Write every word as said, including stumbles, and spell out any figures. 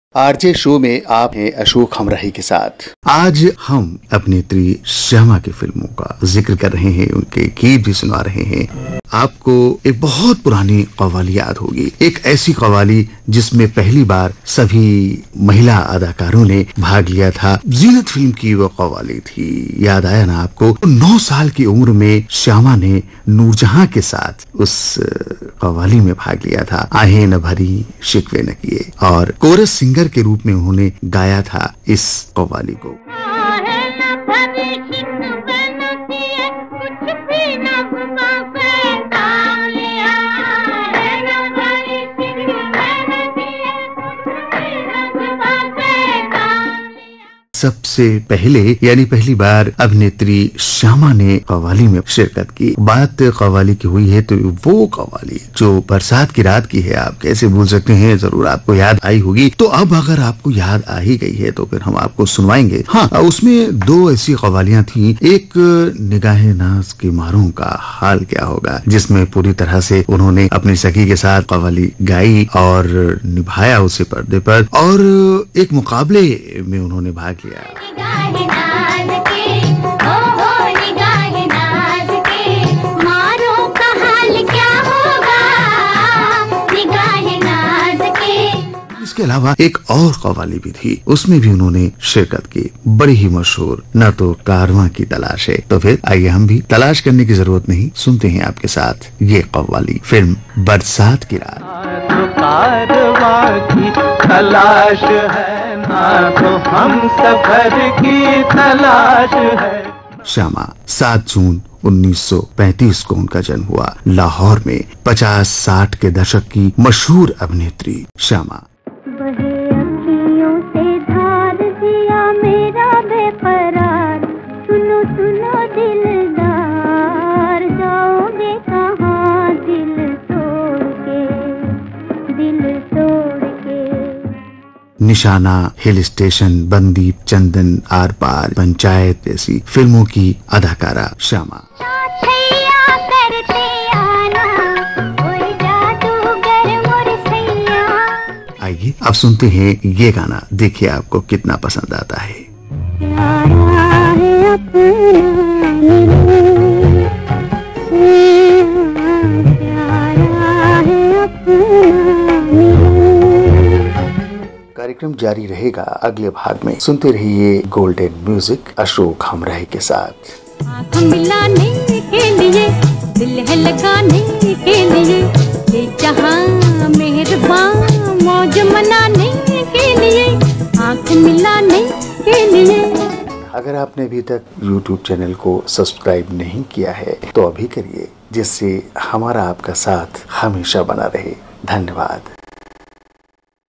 RJ show में आप हैं अशोक हमराही के साथ। आज हम अभिनेत्री श्यामा की फिल्मों का जिक्र कर रहे हैं, उनके गीत भी सुना रहे हैं। आपको एक बहुत पुरानी कव्वाली याद होगी, एक ऐसी कव्वाली जिसमें पहली बार सभी महिला अदाकारों ने भाग लिया था। जीनत फिल्म की वो कव्वाली थी, याद आया ना आपको? नौ साल की उम्र में श्यामा ने नूरजहां के साथ उस कव्वाली में भाग लिया था। आहें न भरी शिकवे न किए, और कोरस सिंगर के रूप में उन्होंने गाया था इस कव्वाली को। सबसे पहले यानी पहली बार अभिनेत्री श्यामा ने कव्वाली में शिरकत की। बात कव्वाली की हुई है तो वो कव्वाली जो बरसात की रात की है, आप कैसे भूल सकते हैं, जरूर आपको याद आई होगी। तो अब अगर आपको याद आ ही गई है तो फिर हम आपको सुनवाएंगे। हाँ, उसमें दो ऐसी कव्वालियां थी। एक निगाहे नाज के मारों का हाल क्या होगा, जिसमें पूरी तरह से उन्होंने अपनी सखी के साथ कव्वाली गाई और निभाया उसे पर्दे पर, और एक मुकाबले में उन्होंने भाग लिया। निगाहे नाज के, ओ हो निगाहे नाज के, मारो का हाल क्या होगा, निगाहे नाज के। इसके अलावा एक और कव्वाली भी थी, उसमें भी उन्होंने शिरकत की, बड़ी ही मशहूर, न तो कारवां की तलाश है। तो फिर आइए हम भी तलाश करने की जरूरत नहीं, सुनते हैं आपके साथ ये कव्वाली, फिल्म बरसात की रात। कारवां की तलाश है, तो हम सफर की तलाश है। श्यामा सात जून उन्नीस सौ पैंतीस को उनका जन्म हुआ लाहौर में। पचास साठ के दशक की मशहूर अभिनेत्री श्यामा। सुनो सुनो दिलदार, जाओगे कहाँ दिल तोड़ के, दिल तोड़ के। निशाना, हिल स्टेशन, बंदी, चंदन, आर पार, पंचायत जैसी फिल्मों की अदाकारा श्यामा। आइए अब सुनते हैं ये गाना, देखिए आपको कितना पसंद आता है। कार्यक्रम जारी रहेगा अगले भाग में। सुनते रहिए गोल्डन म्यूजिक अशोक हमराही के साथ। आँख मिलाने के लिए, दिल है लगाने के लिए, ये जहां मेहरबान मौज मनाने के लिए, आँख मिलाने के लिए। अगर आपने अभी तक यूट्यूब चैनल को सब्सक्राइब नहीं किया है तो अभी करिए, जिससे हमारा आपका साथ हमेशा बना रहे। धन्यवाद।